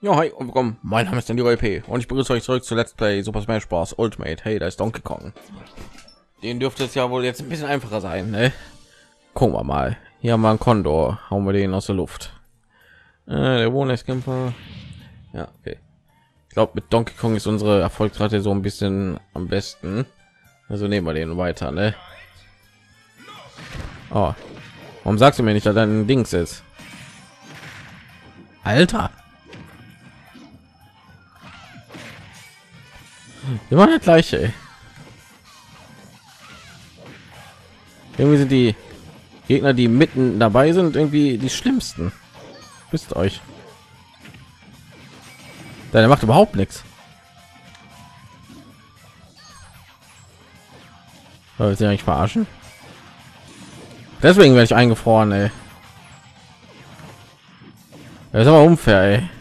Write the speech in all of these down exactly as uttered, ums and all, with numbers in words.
Ja, hi und willkommen. Mein Name ist Danny P. und ich begrüße euch zurück zu Let's Play Super Smash Bros. Ultimate. Hey, da ist Donkey Kong. Den dürfte es ja wohl jetzt ein bisschen einfacher sein, ne? Gucken wir mal. Hier haben wir einen Kondor. Hauen wir den aus der Luft. Äh, der Wohnrechtskämpfer. Ja, okay. Ich glaube, mit Donkey Kong ist unsere Erfolgsrate so ein bisschen am besten. Also nehmen wir den weiter, ne? Oh. Warum sagst du mir nicht, dass dein Dings ist? Alter. Immer der gleiche. Ey. Irgendwie sind die Gegner, die mitten dabei sind, irgendwie die schlimmsten. Wisst euch. Der macht überhaupt nichts. Soll ich sie eigentlich verarschen? Deswegen werde ich eingefroren, ey. Das ist aber unfair, ey.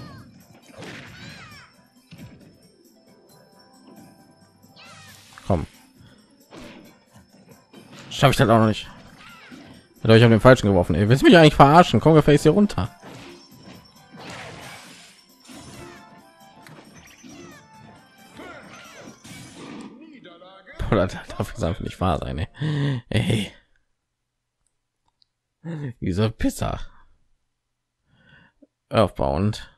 Komm. Schaffe ich das auch noch nicht. Ich habe den falschen geworfen. Ey, willst du mich eigentlich verarschen? Komm, gefällt hier runter. Boah, das darf jetzt einfach nicht wahr sein, ey. Ey. Dieser Pisser. Aufbauend.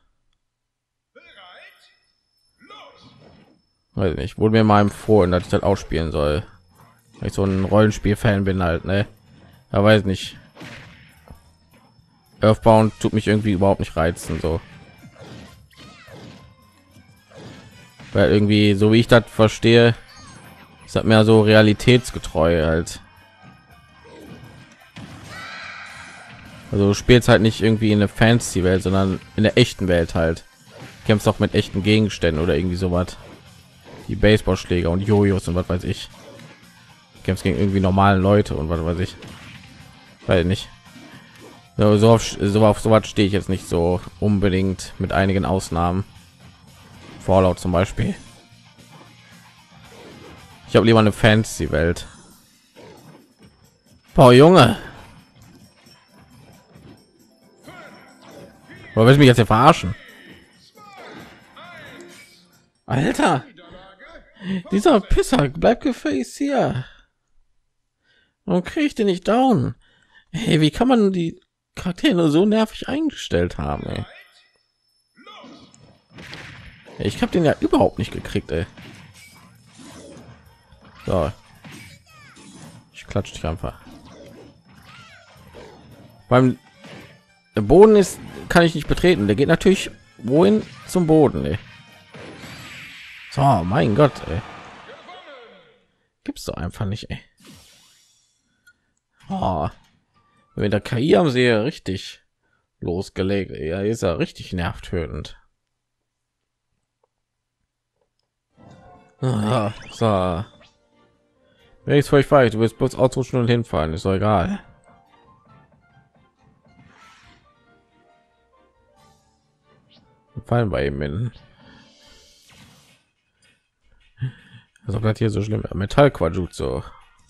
Weiß nicht, wurde mir mal empfohlen, dass ich das ausspielen soll. Weil ich so ein Rollenspiel-Fan bin halt, ne? Ja, weiß nicht. Earthbound tut mich irgendwie überhaupt nicht reizen, so. Weil irgendwie, so wie ich das verstehe, ist das mehr so realitätsgetreu halt. Also du spielst halt nicht irgendwie in der Fantasy-Welt, sondern in der echten Welt halt. Kämpfst auch mit echten Gegenständen oder irgendwie sowas. Die Baseballschläger und Jojos und was weiß ich. Kämpfst gegen irgendwie normalen Leute und was weiß ich. Weil nicht. So, so auf so auf sowas stehe ich jetzt nicht so unbedingt, mit einigen Ausnahmen. Fallout zum Beispiel. Ich habe lieber eine Fantasy-Welt. Boah, Junge. Oder willst du mich jetzt hier verarschen? Alter. Dieser Pisser bleibt gefälligst hier. Warum kriege ich den nicht down? Hey, wie kann man die Charaktere so nervig eingestellt haben? Ey? Ich habe den ja überhaupt nicht gekriegt, ey. So. Ich klatsche dich einfach. Beim der Boden ist, kann ich nicht betreten. Der geht natürlich wohin zum Boden, ey. So, mein Gott, ey. Gibt's doch einfach nicht, ey. Oh, wenn der K I am See richtig losgelegt, ja, ist er richtig nervtötend. Ah, so. Wenn ich euch weiß, du wirst bloß ausrutschen und hinfallen, ist doch egal. Wir fallen bei ihm hin. Also bleibt hier so schlimm. Metallquajutsu.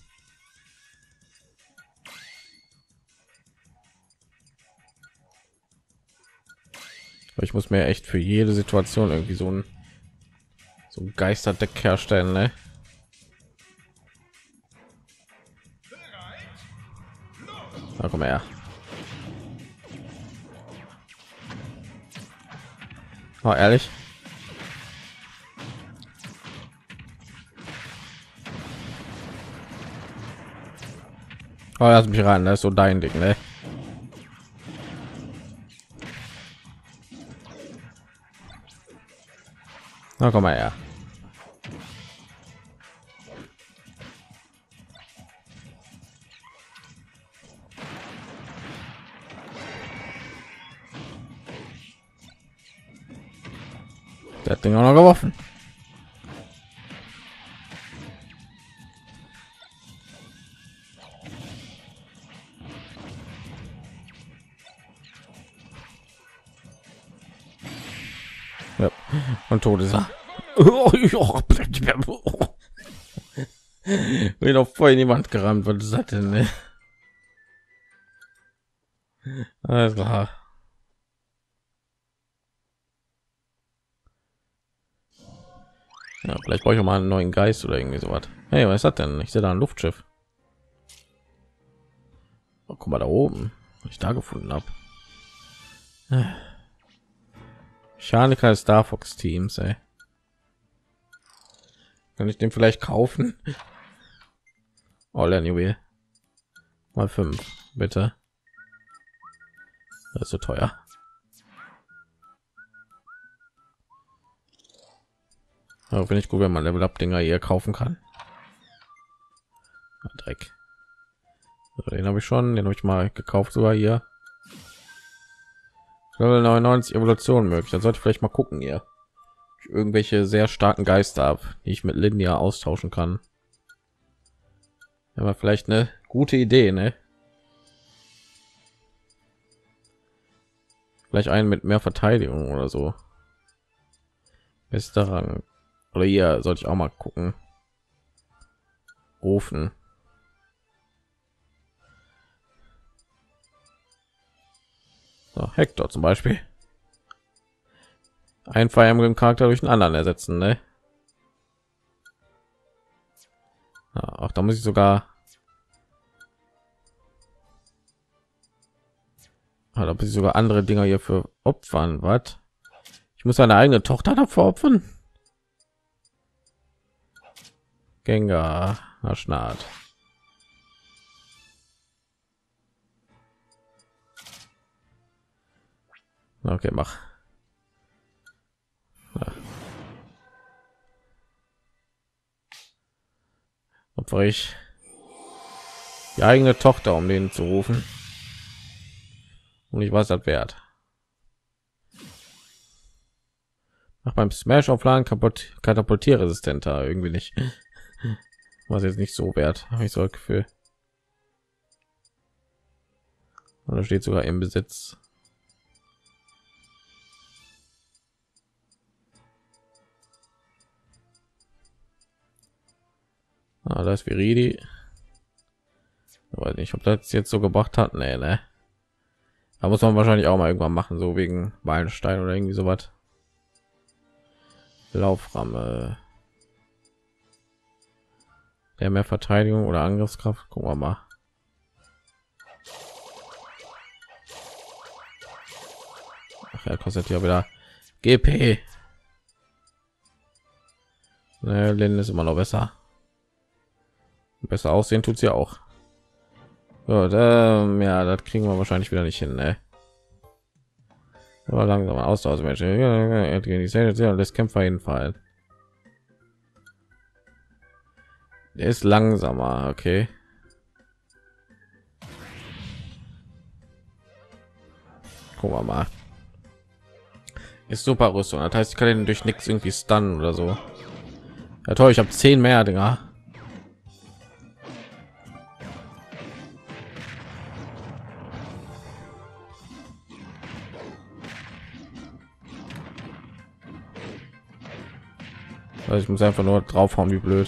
Ich muss mir echt für jede Situation irgendwie so ein so ein Geisterdeck herstellen, ne? Na, komm her. Oh, ehrlich? Oh, lass mich ran, das ist so dein Ding, ne? Na, komm mal her. Das Ding auch noch geworfen. Ja. Und tot ist er. Wird auf voll niemand gerammt. Was ist das denn? Ne? Alles klar. Ja, vielleicht brauche ich auch mal einen neuen Geist oder irgendwie sowas. Hey, was ist das denn? Ich sehe da ein Luftschiff. Oh, guck mal da oben, was ich da gefunden habe. Mechaniker des Star Fox Teams, ey. Kann ich den vielleicht kaufen? All anyway. Mal fünf, bitte. Das ist so teuer. Aber finde ich gut, wenn man Level Up Dinger hier kaufen kann. Ah, Dreck. So, den habe ich schon, den habe ich mal gekauft sogar hier. Level neunundneunzig Evolution möglich. Da sollte ich vielleicht mal gucken hier. Ob ich irgendwelche sehr starken Geister habe, die ich mit Lindia austauschen kann. Aber vielleicht eine gute Idee, ne? Vielleicht einen mit mehr Verteidigung oder so. Bester Rang. Oder hier sollte ich auch mal gucken. Ofen. So, Hector zum Beispiel. Ein Fire Emblem Charakter durch einen anderen ersetzen, ne? Ja, auch da muss ich sogar. Ah, da muss ich sogar andere Dinger hier für opfern. Was? Ich muss eine eigene Tochter dafür opfern. Gengar, na Schnart. Okay, mach. Ja. Opfere ich die eigene Tochter, um den zu rufen. Und ich weiß, das wert. Nach beim Smash aufladen kaputt, katapultierresistenter irgendwie nicht. Was jetzt nicht so wert, habe ich so ein Gefühl. Und da steht sogar im Besitz. Ah, da ist Viridi. Weiß nicht, ob das jetzt so gebracht hat. Nee, ne. Da muss man wahrscheinlich auch mal irgendwann machen, so wegen Meilenstein oder irgendwie sowas. Lauframme. Der mehr Verteidigung oder Angriffskraft. Gucken wir mal. Ach, er kostet ja wieder G P. Ne, Lin ist immer noch besser. Besser aussehen tut sie auch. Gut, ähm, ja, das kriegen wir wahrscheinlich wieder nicht hin, ne? Aber langsam Austauschmensch. Das Kämpfer jedenfalls. Der ist langsamer, okay. Gucken wir mal. Ist super Rüstung. Das heißt, ich kann den durch nichts irgendwie stunnen oder so. Ja toll, ich habe zehn mehr Dinger. Also ich muss einfach nur draufhauen, wie blöd.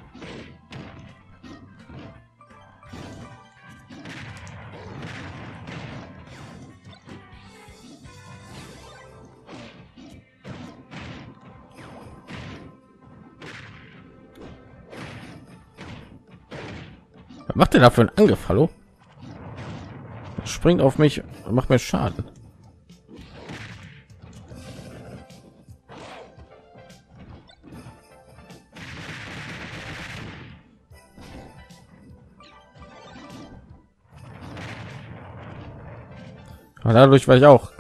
Was macht der da für einen Angriff? Hallo? Springt auf mich und macht mir Schaden. Aber dadurch war ich auch.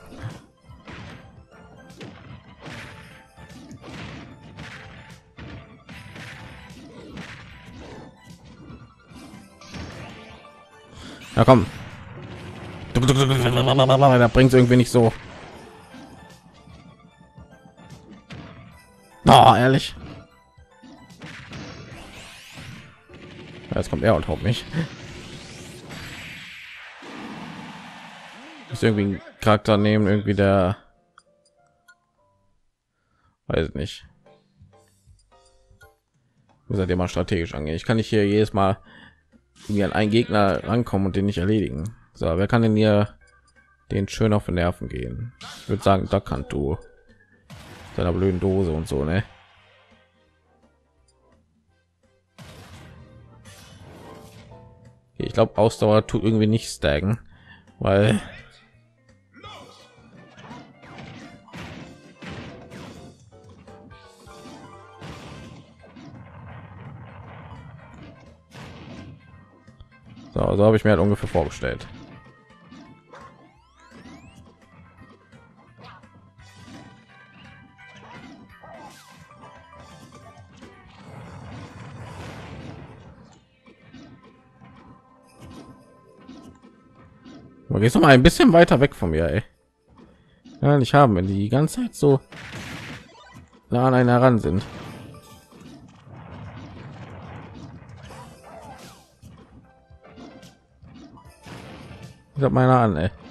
Ja, komm. Da bringt irgendwie nicht so. Oh, ehrlich. Jetzt kommt er und haut mich. Ist irgendwie ein Charakter nehmen, irgendwie der, weiß nicht. Muss er mal strategisch angehen. Ich kann nicht hier jedes Mal irgendwie an einen Gegner rankommen und den nicht erledigen. So, wer kann denn hier den schön auf den Nerven gehen? Ich würde sagen, da kannst du seiner blöden Dose und so, ne? Ich glaube, Ausdauer tut irgendwie nicht staggen, weil so, so habe ich mir halt ungefähr vorgestellt. Aber gehst du mal ein bisschen weiter weg von mir, ey. Ja, nicht haben, wenn die die ganze Zeit so nah an einen heran sind. Ich hab meine an, ey.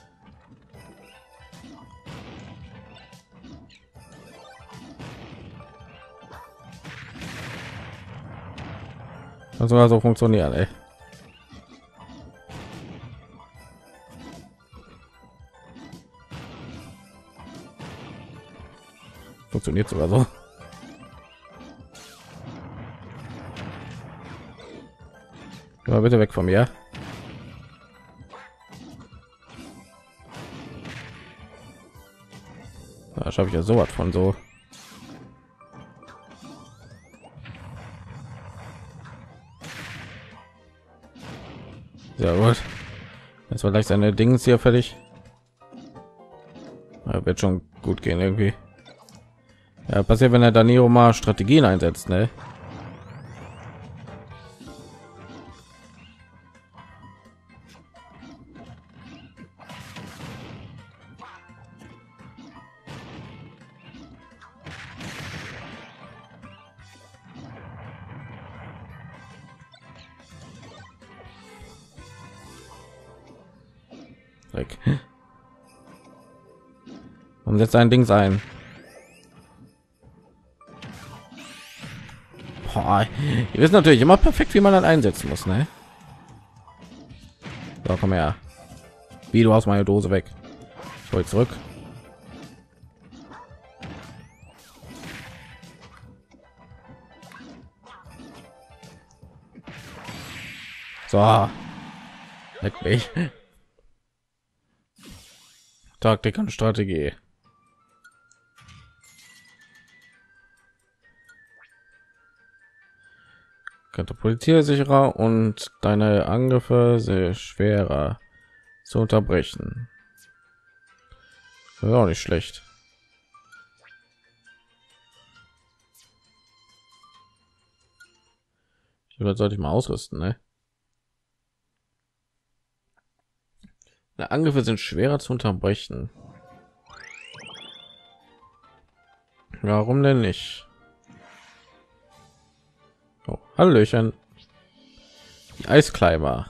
Das soll so funktionieren, ey. Funktioniert sogar so. Geh mal bitte weg von mir. Da schaffe ich ja sowas von so. Sehr gut. Jetzt war gleich seine Dings hier fertig. Ja, wird schon gut gehen irgendwie. Ja, passiert, wenn er Danilo mal Strategien einsetzt, ne? Weg. Und setzt ein Ding ein. Boah, ihr wisst natürlich immer perfekt, wie man dann einsetzen muss, ne? So, komm her. Wie, du hast meine Dose weg. Ich hol zurück. So. Leck mich. Taktik und Strategie. Katapultiere sicherer und deine Angriffe sehr schwerer zu unterbrechen. Das ist auch nicht schlecht. Das sollte ich mal ausrüsten, ne? Die Angriffe sind schwerer zu unterbrechen. Warum denn nicht? Oh, Hallöchen. Die Eiskleiber.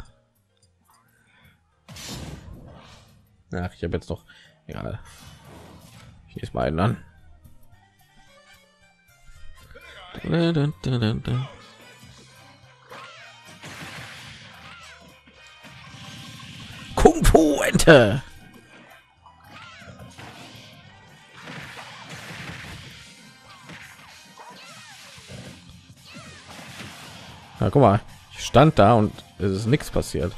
Ach, ich habe jetzt noch. Egal. Ich lese mal einen an. Kung Fu Ente. Na, guck mal, ich stand da und es ist nichts passiert.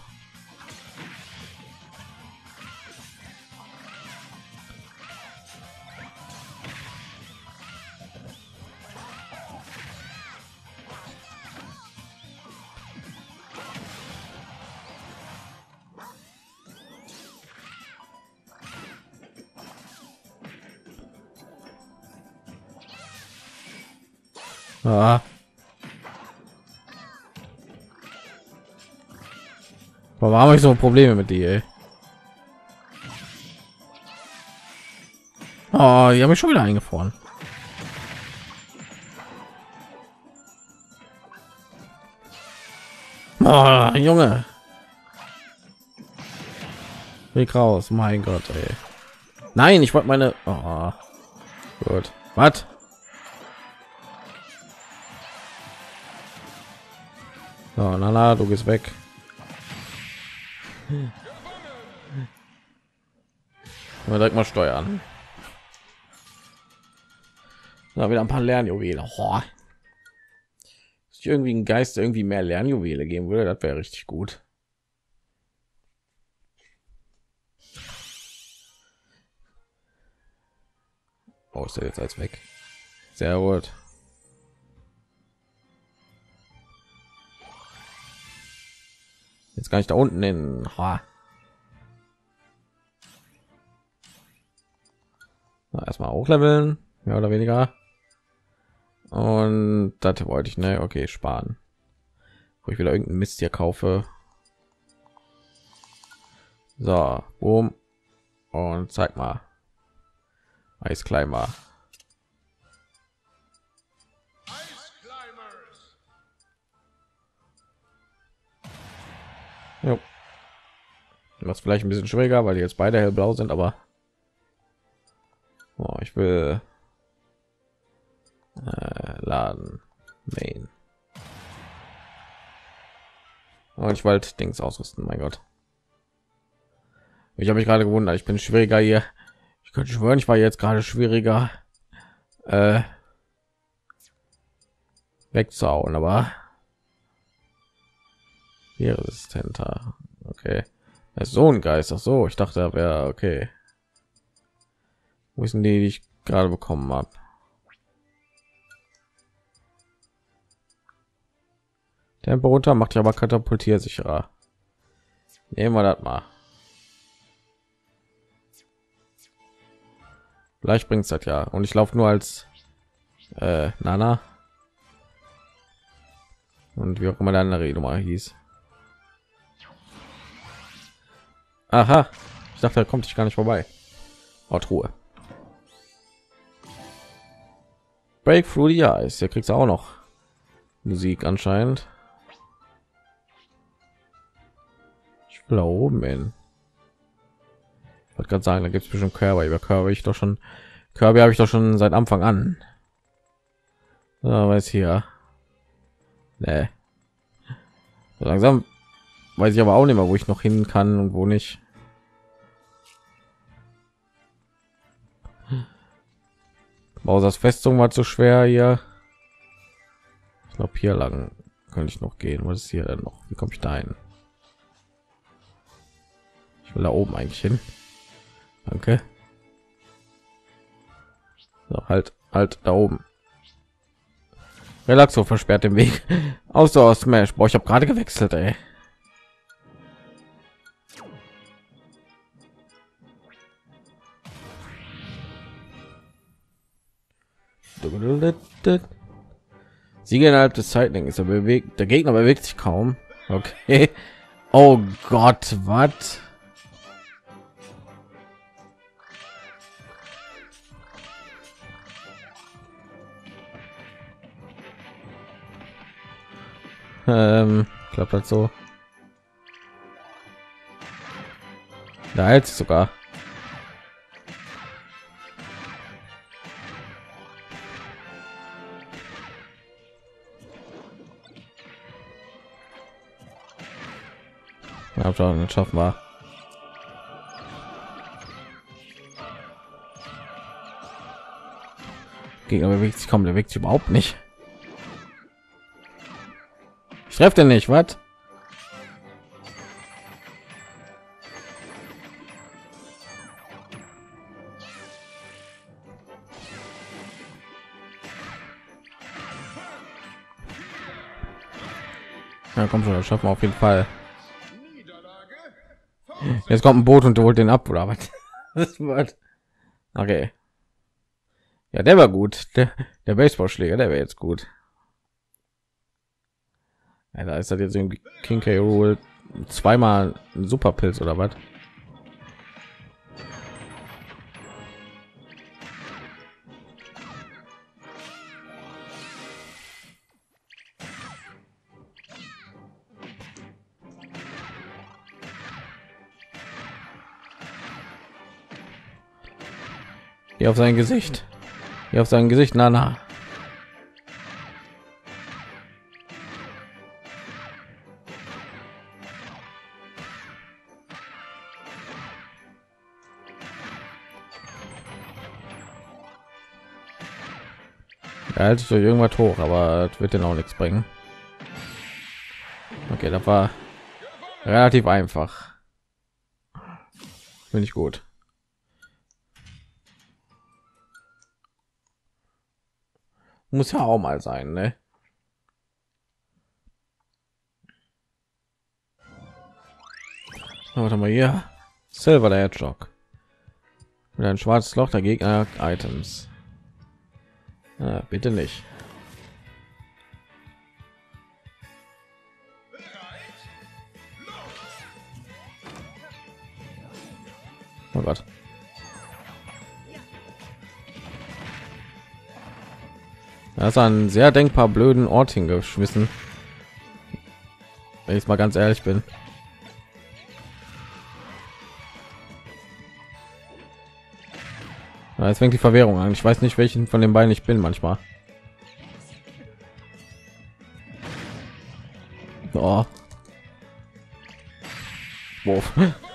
Ah. Warum habe ich so Probleme mit dir? Ey? Oh, die haben mich schon wieder eingefroren. Oh, Junge. Weg raus, mein Gott, ey. Nein, ich wollte meine... Oh. Gut. Was? So, na, na, du gehst weg. Mal direkt mal steuern. Da wieder ein paar Lernjuwele. Oh. Ist irgendwie ein Geist, der irgendwie mehr Lernjuwele geben würde, das wäre richtig gut. Oh, ist der jetzt als weg? Sehr gut. Jetzt kann ich da unten hin. Ha. Na, erstmal hochleveln, mehr oder weniger. Und das wollte ich, ne? Okay, sparen. Wo ich wieder irgendeinen Mist hier kaufe. So, boom. Und zeig mal. Eisclimber. Jo. Was vielleicht ein bisschen schwieriger, weil die jetzt beide hellblau sind, aber oh, ich will äh, laden Main. Und ich wollte Dings ausrüsten, mein Gott. Ich habe mich gerade gewundert, ich bin schwieriger hier. Ich könnte schwören, ich war jetzt gerade schwieriger äh, wegzuhauen, aber hier resistenter. Okay, er ist so ein Geist. Ach so, ich dachte, er wäre okay. Wo sind die, die ich gerade bekommen habe? Tempo runter macht ja aber katapultiersicherer. Nehmen wir das mal. Vielleicht bringt es das ja. Und ich laufe nur als äh, Nana. Und wie auch immer deine Rede mal hieß. Aha. Ich dachte, da kommt ich gar nicht vorbei. Oh, Ruhe. Break through the ice. Hier kriegst du auch noch Musik anscheinend. Ich will da oben hin. Ich wollte gerade sagen, da gibt es bestimmt Körper. Über Körper ich doch schon. Körper habe ich doch schon seit Anfang an. So, weiß hier. Nee. So langsam weiß ich aber auch nicht mehr, wo ich noch hin kann und wo nicht. Bowsers Festung war zu schwer hier. Ich glaube, hier lang könnte ich noch gehen. Was ist hier denn noch? Wie komme ich da hin? Ich will da oben eigentlich hin. Danke. So, halt, halt da oben. Relaxo versperrt den Weg. Außer aus Smash. Boah, ich habe gerade gewechselt, ey. Siege innerhalb des Zeitlings. Er bewegt, der Gegner bewegt sich kaum. Okay. Oh Gott, was? Ähm, klappt das so? Da hält sich sogar. Ja, schon, das schaffen wir. Gegner bewegt sich kaum, der bewegt sich überhaupt nicht. Ich treffe den nicht, was? Ja, komm schon, das schaffen wir auf jeden Fall. Jetzt kommt ein Boot und holt den ab, oder was? Das war okay. Ja, der war gut. Der, der Baseballschläger, der wäre jetzt gut. Ja, da ist das jetzt irgendwie King K. Rool zweimal ein Superpilz oder was? Hier auf sein Gesicht. Hier auf sein Gesicht, na na. Er hält sich durch irgendwas hoch, aber das wird den auch nichts bringen. Okay, das war relativ einfach. Finde ich gut. Muss ja auch mal sein, ne? Warte mal hier. Silver der Hedgehog. Mit ein schwarzes Loch der Gegner Items. Ah, bitte nicht. Oh Gott. Er ist einen sehr denkbar blöden Ort hingeschmissen. Wenn ich mal ganz ehrlich bin. Ja, jetzt fängt die Verwirrung an. Ich weiß nicht, welchen von den beiden ich bin manchmal. Oh. Wurf.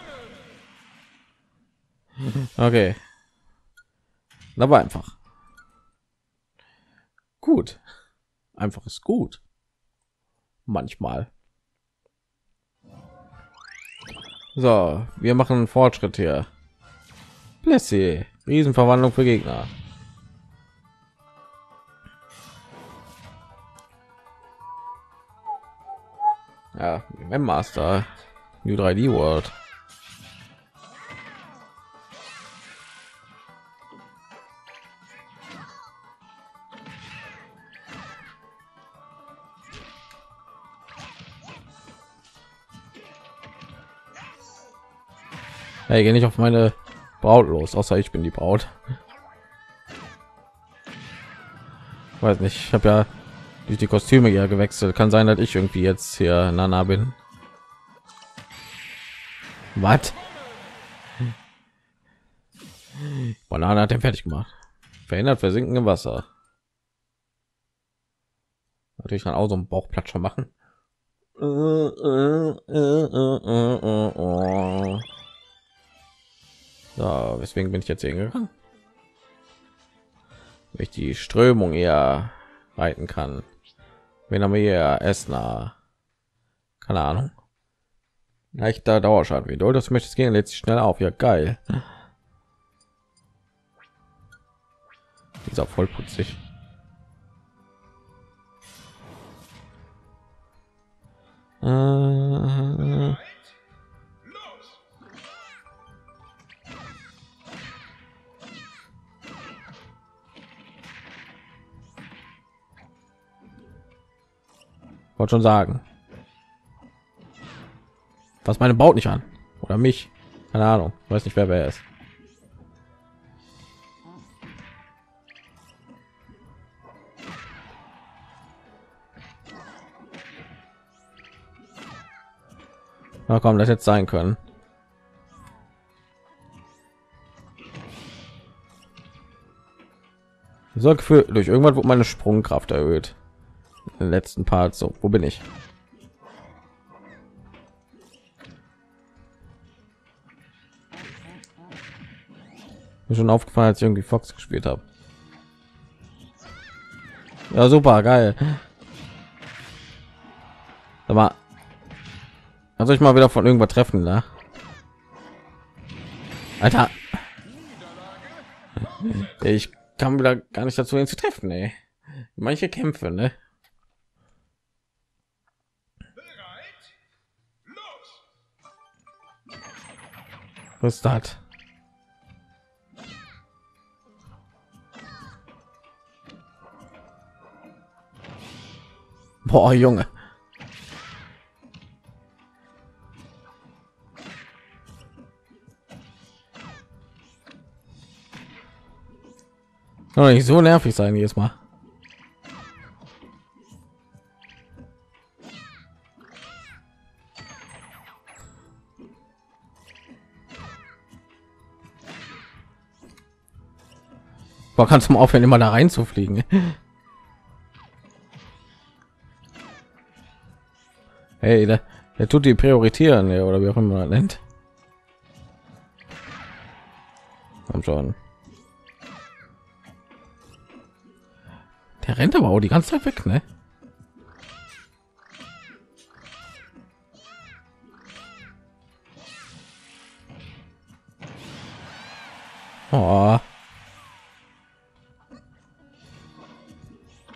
Okay. Aber einfach. Gut. Einfach ist gut. Manchmal. So, wir machen einen Fortschritt hier. Blessy. Riesenverwandlung für Gegner. Ja, M Master. New drei D World. Hey, geh nicht auf meine Braut los, außer ich bin die Braut. Weiß nicht, ich habe ja durch die Kostüme ja gewechselt. Kann sein, dass ich irgendwie jetzt hier Nana bin. Was? Banane hat den fertig gemacht. Verhindert Versinken im Wasser. Natürlich dann auch so einen Bauchplatscher machen. So, weswegen bin ich jetzt hier hingegangen? Wenn ich die Strömung eher reiten kann. Wenn haben wir hier Esna? Keine Ahnung. Leichter Dauerschaden. Wie doll das möchtest gehen, lädt sich schnell auf. Ja, geil. Dieser voll putzig. Äh, wollte schon sagen, was meine baut nicht an oder mich, keine Ahnung, weiß nicht, wer wer ist. Na komm, das jetzt sein können. So Gefühl, durch irgendwas wurde meine Sprungkraft erhöht. Den letzten Part. So, wo bin ich? Mir schon aufgefallen, als ich irgendwie Fox gespielt habe. Ja, super geil. Aber also ich mal wieder von irgendwas treffen, ne? Alter, ich kam wieder gar nicht dazu, ihn zu treffen, ey. Manche Kämpfe, ne? Was ist das? Boah, Junge. Soll nicht so nervig sein jedes Mal. Boah, kannst du mal aufhören, immer da reinzufliegen? Hey, der, der tut die prioritieren, ja, oder wie auch immer man das nennt. Komm schon. Der rennt aber auch die ganze Zeit weg, ne? Oh.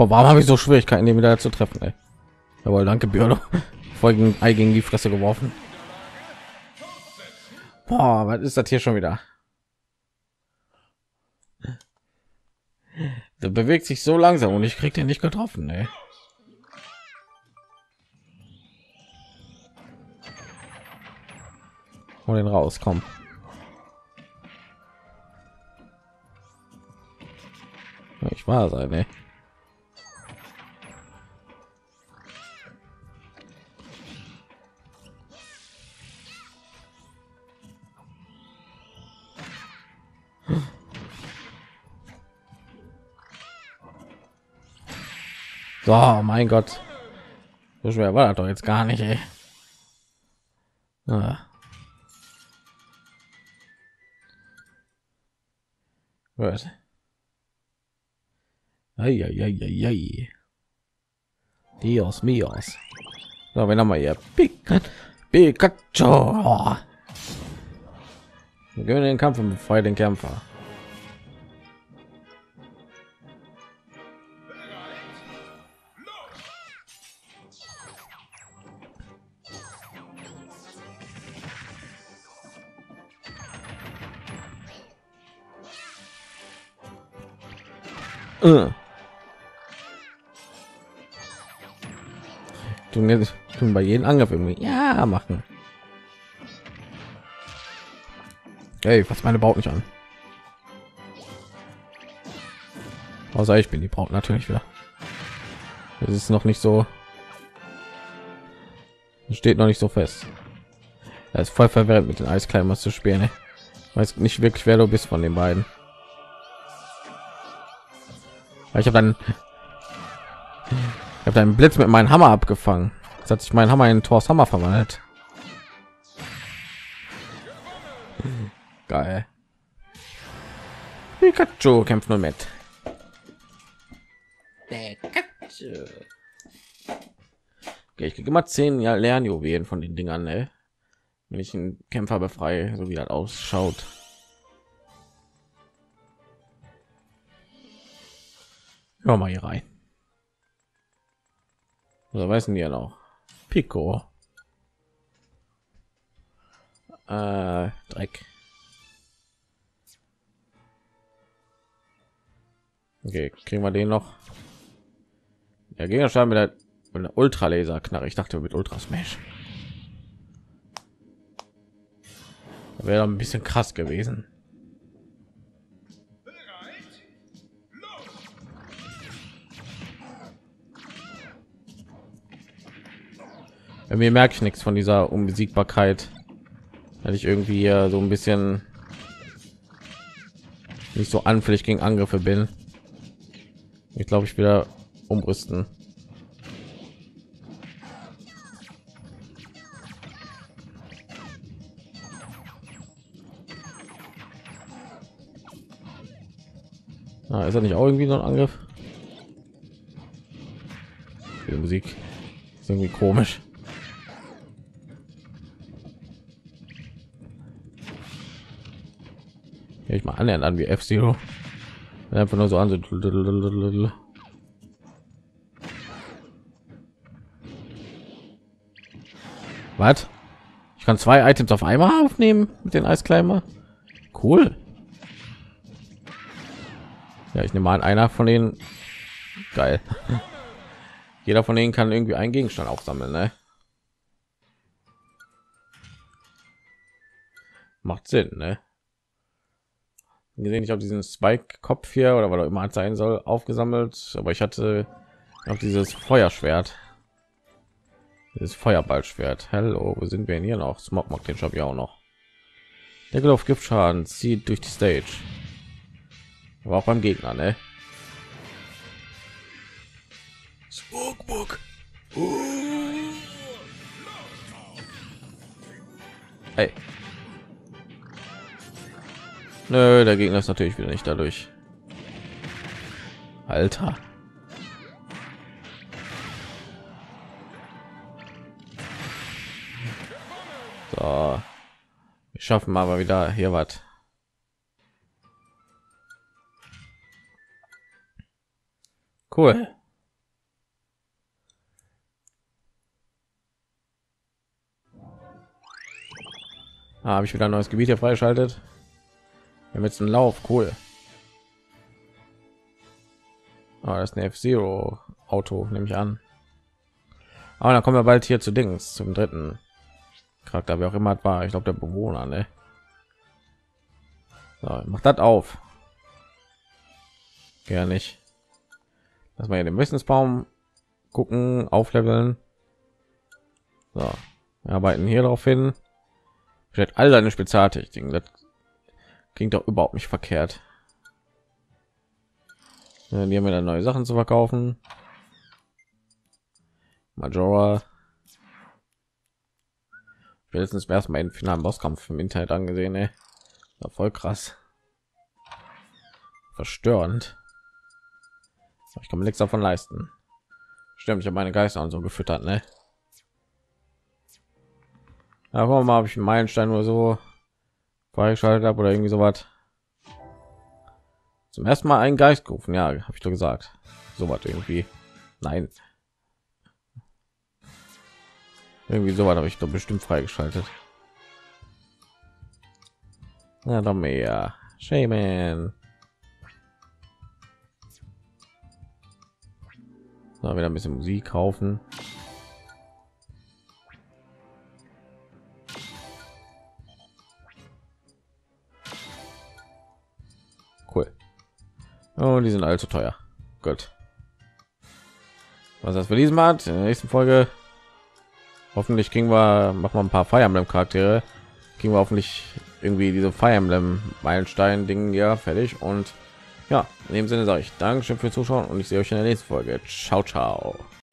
Boah, warum habe ich so Schwierigkeiten, den wieder zu treffen? Ey? Jawohl, danke, Björn. Voll gegen, Ei gegen die Fresse geworfen. Boah, was ist das hier schon wieder? Der bewegt sich so langsam und ich krieg den nicht getroffen. Ey. Hol den raus, komm. Ich war sein, ey. So, mein Gott. So schwer war das doch jetzt gar nicht, ey. Ah. Gut. Ei, ei, ei, ei, ei. Dios míos. So, wenn haben wir hier? Pikachu. Pikachu. Wir gewinnen den Kampf und befreien den Kämpfer. Uh. Tun jetzt tun bei jedem Angriff irgendwie ja machen. Hey, was meine Braut nicht an. Außer ich bin die Braut natürlich wieder. Das ist noch nicht so. Steht noch nicht so fest. Er ist voll verwirrt mit den Eisclimbers zu spielen. Ne? Weiß nicht wirklich, wer du bist von den beiden. Ich habe dann ich habe einen Blitz mit meinem Hammer abgefangen. Jetzt hat sich mein Hammer in Thors Hammer verwandelt. Geil. Pikachu kämpft nur mit. Pikachu. Okay, ich kriege immer zehn ja, Lernjuwelen von den Dingern, ne? Wenn ich einen Kämpfer befreie, so wie das ausschaut. Hör mal hier rein. Oder weißen die ja noch? Pico. Äh, Dreck. Okay, kriegen wir den noch? Der Gegner scheint mit der, mit der Ultralaser Knarre. Ich dachte mit Ultra Smash. Wäre ein bisschen krass gewesen. Bei mir merke ich nichts von dieser Unbesiegbarkeit, weil ich irgendwie hier so ein bisschen nicht so anfällig gegen Angriffe bin. Ich glaube, ich wieder umrüsten. Ah, ist er nicht auch irgendwie so ein Angriff? Die Musik ist irgendwie komisch. Ich mal annähernd an wie F-Zero. Einfach nur so an. So was? Ich kann zwei Items auf einmal aufnehmen mit den Eiskleimer. Cool. Ja, ich nehme an, einer von denen. Geil. Jeder von denen kann irgendwie einen Gegenstand aufsammeln, ne? Macht Sinn, ne? Gesehen, ich habe diesen Spike Kopf hier oder was auch immer es sein soll aufgesammelt, aber ich hatte auch dieses Feuerschwert, dieses Feuerballschwert. Hallo, wo sind wir denn hier noch? Smogmog, den Shop ja auch noch. Deckel auf Giftschaden zieht durch die Stage, aber auch beim Gegner, ne? Smogmog. Hey. Nö, der Gegner ist natürlich wieder nicht dadurch. Alter. So. Wir schaffen aber wieder hier was. Cool. Ah, habe ich wieder ein neues Gebiet hier freigeschaltet. Wir haben jetzt einen Lauf, cool. Ah, das ist ein F-Zero Auto, nehme ich an. Aber dann kommen wir bald hier zu Dings, zum dritten Charakter, wer auch immer es war. Ich glaube der Bewohner, ne? So, macht das auf. Gar nicht. Lass mal hier den Wissensbaum gucken, aufleveln. So, wir arbeiten hier darauf hin. Stellt all deine Spezialtechniken. Das klingt doch überhaupt nicht verkehrt. Ja, die haben wir dann neue Sachen zu verkaufen. Majora. Spätestens erst mal den finalen Bosskampf im Internet angesehen, ey. War voll krass. Verstörend. Ich kann mir nichts davon leisten. Stimmt, ich habe meine Geister und so gefüttert, ne? Ja, gucken wir mal, ob ich einen Meilenstein oder so freigeschaltet habe oder irgendwie so was. Zum ersten Mal einen Geist gerufen, ja, habe ich doch gesagt. So was irgendwie. Nein. Irgendwie so was habe ich doch bestimmt freigeschaltet. Na doch mehr. Shaman. So, wieder ein bisschen Musik kaufen. Cool. Oh, die sind allzu teuer. Gut. Was das für diesen Mal hat, in der nächsten Folge. Hoffentlich kriegen wir, machen wir ein paar Fire Emblem Charaktere. Kriegen wir hoffentlich irgendwie diese Fire Emblem Meilenstein Ding ja fertig. Und ja, in dem Sinne sage ich Dankeschön fürs Zuschauen und ich sehe euch in der nächsten Folge. Ciao, ciao.